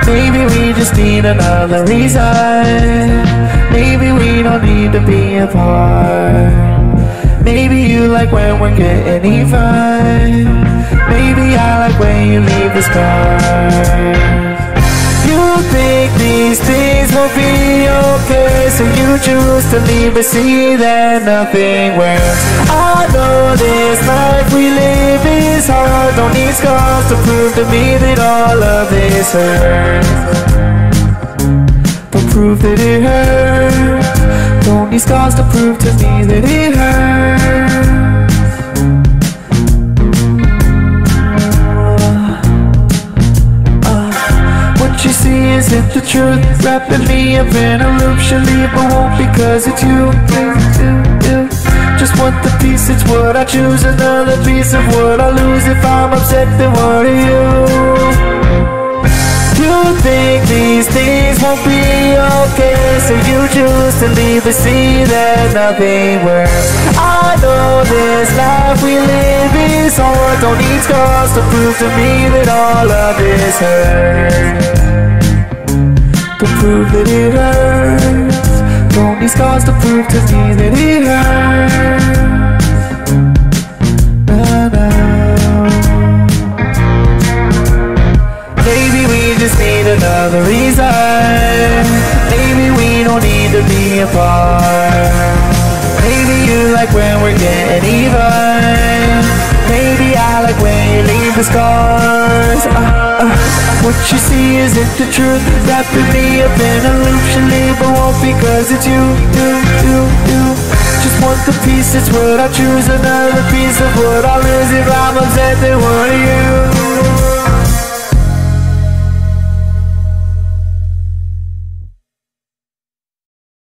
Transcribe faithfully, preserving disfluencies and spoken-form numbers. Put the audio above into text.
Maybe we just need another reason. Maybe we don't need to be apart. Maybe you like when we're getting even. Maybe I like when you leave the scars. You think these things will be okay, so you choose to leave but see that nothing works. I know this life we live is hard. Don't need scars to prove to me that all of this hurts. Don't prove that it hurts. Don't need scars to prove to me that it hurts. You see isn't the truth, wrapping me up in a loop. Should leave but won't because it's you, you, you, you. Just want the piece, it's what I choose. Another piece of what I lose. If I'm upset, then what are you? You think these things won't be okay, so you choose to leave but see that nothing works. I know this life we live is hard. Don't need scars to prove to me that all of this hurts. To prove that it hurts. Don't need scars to prove to me that it hurts. Nah, nah. Maybe we just need another reason. Maybe we don't need to be apart. Maybe you like when we're getting even. Maybe I like when you leave the scars. uh, uh, What you see isn't the truth, wrapping me up in a loop. Should leave but won't because it's you, you, you, you. Just want the piece, it's what I choose. Another piece of what I lose. If I'm upset, then what are you?